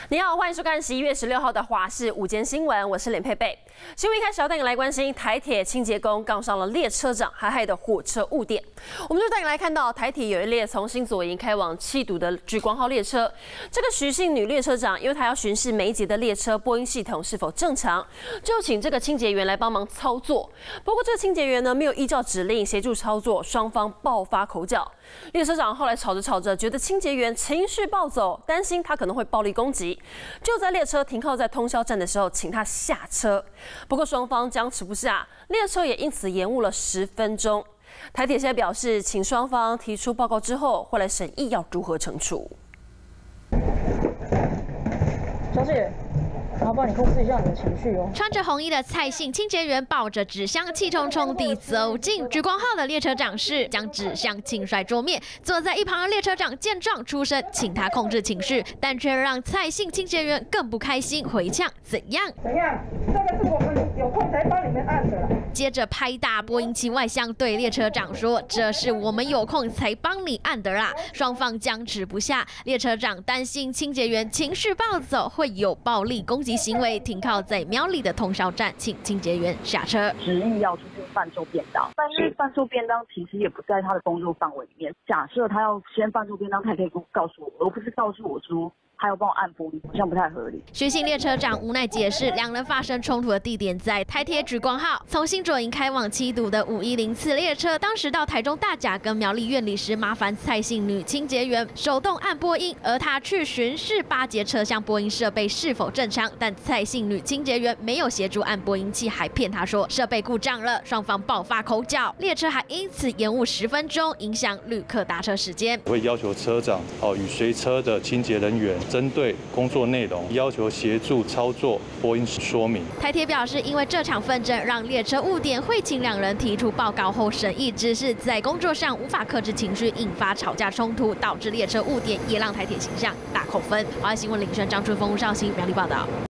你好，欢迎收看11月16号的华视午间新闻，我是连佩佩。新闻一开始要带你来关心台铁清洁工杠上了列车长，还害得火车误点。我们就带你来看到台铁有一列从新左营开往七堵的莒光号列车，这个徐姓女列车长，因为她要巡视每一节的列车播音系统是否正常，就请这个清洁员来帮忙操作。不过这个清洁员呢没有依照指令协助操作，双方爆发口角。列车长后来吵着，觉得清洁员情绪暴走，担心他可能会暴力攻击，就在列车停靠在通霄站的时候，请他下车。不过双方僵持不下，列车也因此延误了10分钟。台铁现在表示，请双方提出报告之后，会来审议要如何惩处。 小姐。然后帮你控制一下你的情绪哦。 穿着红衣的蔡姓清洁员抱着纸箱，气冲冲地走进莒光号的列车长室，将纸箱轻率桌面。坐在一旁的列车长见状出声，请他控制情绪，但却让蔡姓清洁员更不开心，回呛怎样？ 怎样？这个是我们有空才帮你们按的啦。 接着拍大播音器外向对列车长说：“这是我们有空才帮你按的啦。”双方僵持不下，列车长担心清洁员情绪暴走会有暴力攻击行为，停靠在苗栗的通霄站，请清洁员下车。 执意要出去贩售便当，但是贩售便当其实也不在他的工作范围里面。假设他要先贩售便当，他也可以告诉我，而不是告诉我说他要帮我按玻璃，好像不太合理。 徐姓列车长无奈解释，两人发生冲突的地点在台铁莒光号，从新左营开往七堵的510次列车，当时到台中大甲跟苗栗院里时，麻烦蔡姓女清洁员手动按播音，而她去巡视8节车厢播音设备是否正常，但蔡姓女清洁员没有协助按播音器，还骗她说设备故障了，双方爆发口角，列车还因此延误10分钟，影响旅客搭车时间。 会要求车长与随车的清洁人员针对工作内容要求协助操作播音说明。 台铁表示，因为这场纷争让列车误点，会请两人提出报告后审议，只是在工作上无法克制情绪，引发吵架冲突，导致列车误点，也让台铁形象大扣分。华视新闻林轩、张春峰、吴少兴苗栗报道。